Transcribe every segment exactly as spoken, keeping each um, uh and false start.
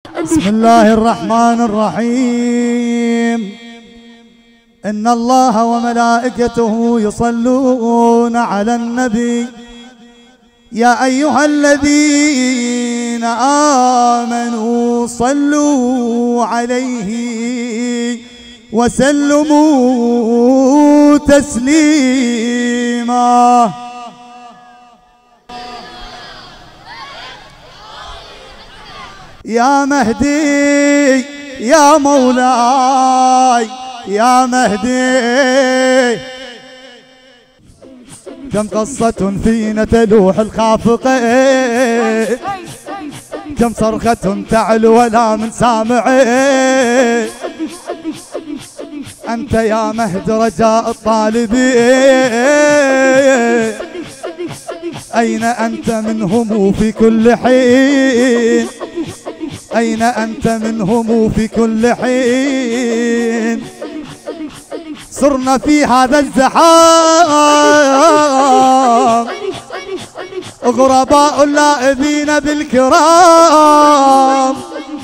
بسم الله الرحمن الرحيم. إن الله وملائكته يصلون على النبي يا أيها الذين آمنوا صلوا عليه وسلموا تسليما. يا مهدي يا مولاي يا مهدي، كم قصة فينا تلوح الخافقة، كم صرخة تعلو ولا من سامعه. أنت يا مهد رجاء الطالبين، أين أنت منهم في كل حين؟ أين أنت منهم في كل حين؟ صرنا في هذا الزحام غرباء لائبين بالكرام،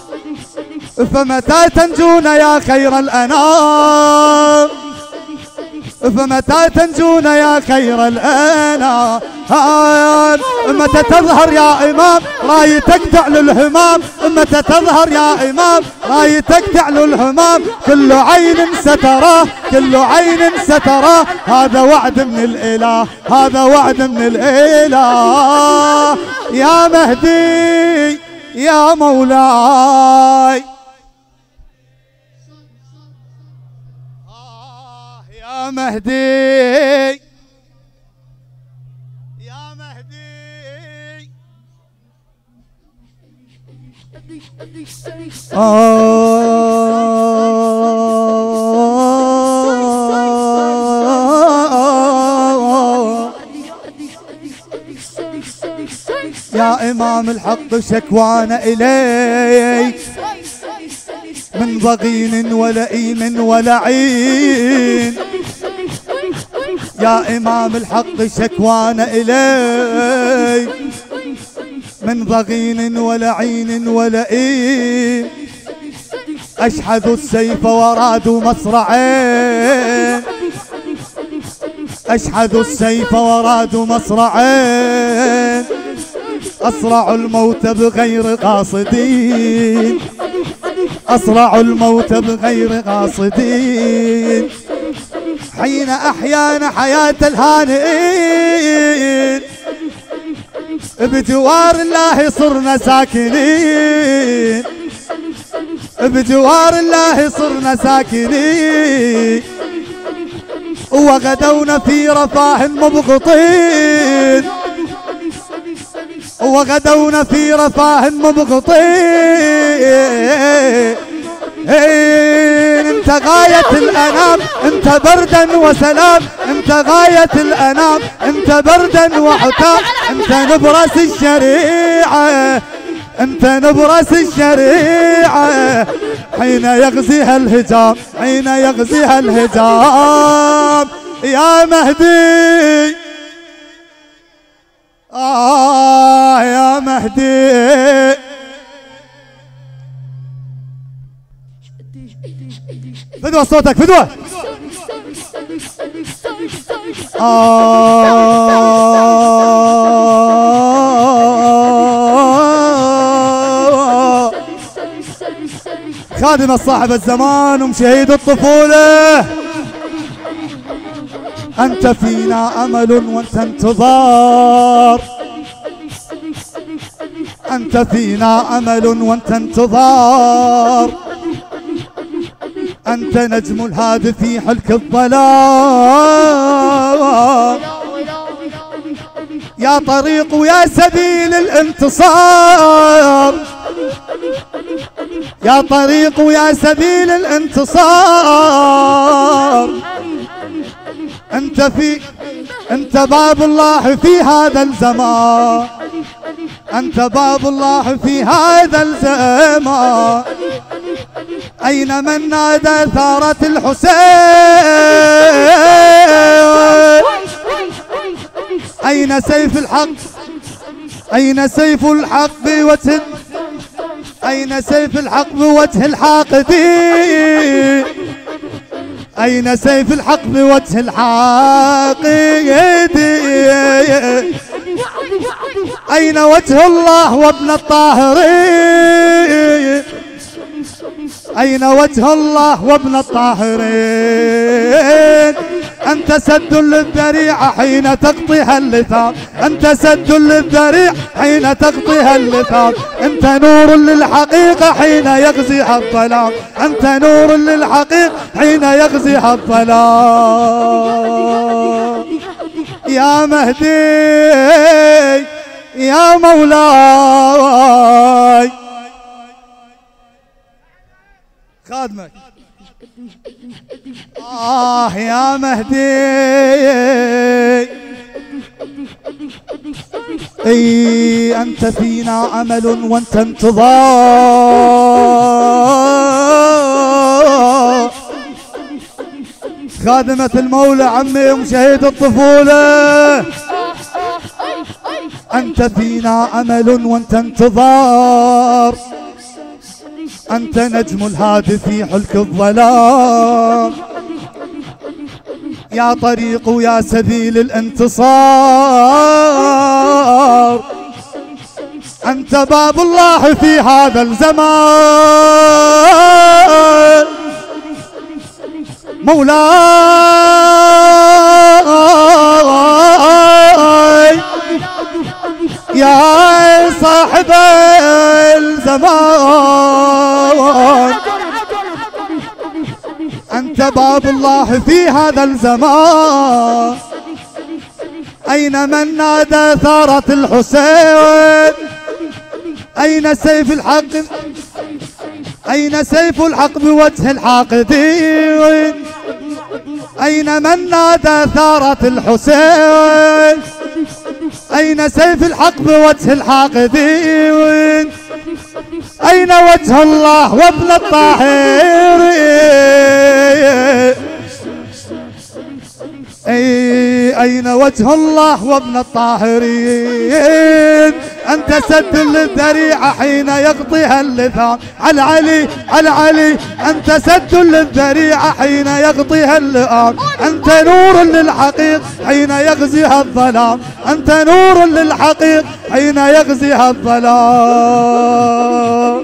فمتى تنجون يا خير الأنام؟ فمتى تنجون يا خير الأنام؟ متى تظهر يا إمام رايتك تعلو الهمام؟ متى تظهر يا إمام رايتك تعلو الهمام؟ كل عين ستراه كل عين ستراه، هذا وعد من الإله هذا وعد من الإله. يا مهدي يا مولاي يا مهدي يا مهدي. يا إمام الحق شكوانا إليك من ضغين ولئيم ولعين. يا إمام الحق شكوانا إليك من ضغين ولعين ولئيم. أشحذوا السيف ورادوا مصرعين، أشحذوا السيف ورادوا مصرعين. أصرعوا الموت بغير قاصدين، أصرعوا الموت بغير قاصدين. حين أحيانا حياة الهانئين، بجوار الله صرنا ساكنين، بجوار الله صرنا ساكنين. وغدونا في رفاه مبغطين، وغدونا في رفاه مبغطين. انت غاية الأنام انت بردا وسلام، انت غاية الأنام انت بردا وحكام. انت نبرس الشريعة انت نبرس الشريعة، حين يغزيها الهجام حين يغزيها الهجام. يا مهدي آه يا مهدي. فدوة صوتك فدوة. آه خادم صاحب الزمان ومشهيد الطفولة، أنت فينا أمل وأنت انتظار، أنت فينا أمل وأنت انتظار. أنت نجم الهادي في حلك الظلام، يا طريق ويا سبيل الانتصار، يا طريق ويا سبيل الانتصار. أنت في أنت باب الله في هذا الزمان، أنت باب الله في هذا الزمان. أين من نادى ثارة الحسين؟ أين سيف الحق؟ أين سيف الحق وسن أين سيف الحق بوجه الحاقدين؟ أين سيف الحق بوجه الحاقدين؟ أين وجه الله وابن الطاهرين؟ أين وجه الله وابن الطاهرين؟ أنت سد للذريعة حين تقطيها اللثام، أنت سد للذريعة حين تقطيها اللثام، أنت نور للحقيقة حين يغزيها الظلام، أنت نور للحقيقة حين يغزيها الظلام. يا مهدي يا مولاي خادمك. آه يا مهدي اي أنت فينا أمل وأنت انتظار. خادمة المولى عمي ومشاهد الطفولة، أنت فينا أمل وأنت انتظار، أنت نجم الهادي في حلك الظلام، يا طريق ويا سبيل الانتصار، أنت باب الله في هذا الزمان مولاي يا صاحب الزمان، أنت باب الله في هذا الزمان. أين من نادى ثارة الحسين؟ أين سيف الحق؟ أين سيف الحق بوجه الحاقدين؟ أين من نادى ثارة الحسين؟ أين سيف الحق بوجه الحاقدين؟ أين وجه الله وابن الطاهرين؟ أي أين وجه الله وابن الطاهرين؟ أنت سد للذريعة حين يقطيها اللثام. على علي على علي أنت سد للذريعة حين يقطيها اللئام، أنت نور للحقيق حين يغزيها الظلام، أنت نور للحقيق حين يغزيها الظلام.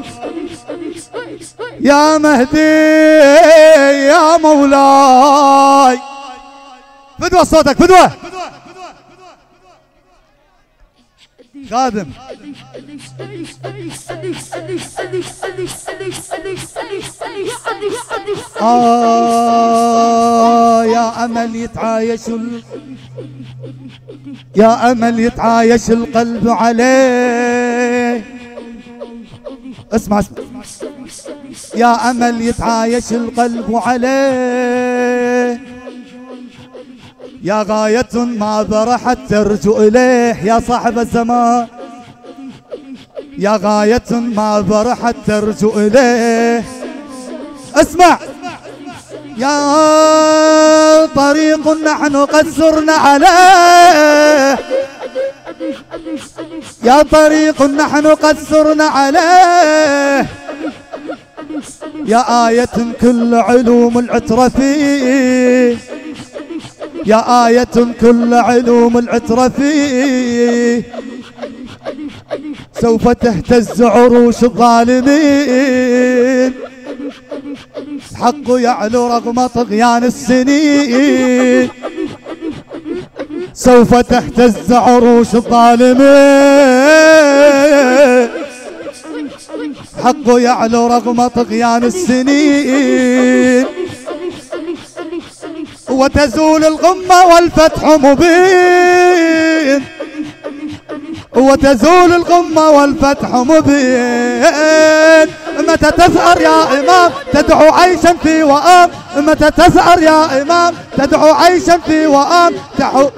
يا مهدي يا مولاي فدوة صوتك فدوة خادم. آه يا أمل يتعايش ال... يا أمل يتعايش القلب عليه. اسمع اسمع يا أمل يتعايش القلب عليه، يا غاية ما برحت ترجو إليه يا صاحب الزمان، يا غاية ما برحت ترجو إليه. اسمع يا طريق نحن قد سرنا عليه، يا طريق نحن قد سرنا عليه، يا آية كل علوم العترة فيه، يا آية كل علوم العترة فيه، سوف تهتز عروش الظالمين، الحق يعلو رغم طغيان السنين، سوف تهتز عروش الظالمين، الحق يعلو رغم طغيان السنين، وتزول الغمة والفتح مبين، وتزول الغمة والفتح مبين. متى تثأر يا إمام تدعو عيشا في وآم، متى تثأر يا إمام تدعو عيشا في وآم، تحو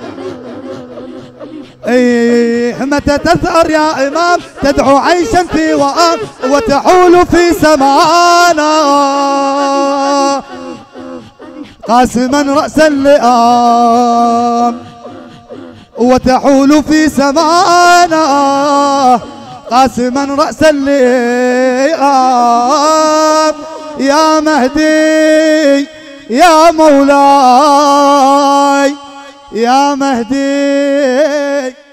ايه متى تثأر يا إمام تدعو عيشا في وآم، وتحول في سمانا قاسما رأس اللئام، وتحول في سمانا قاسما رأس اللئام. غاب يا مهدي يا مولاي يا مهدي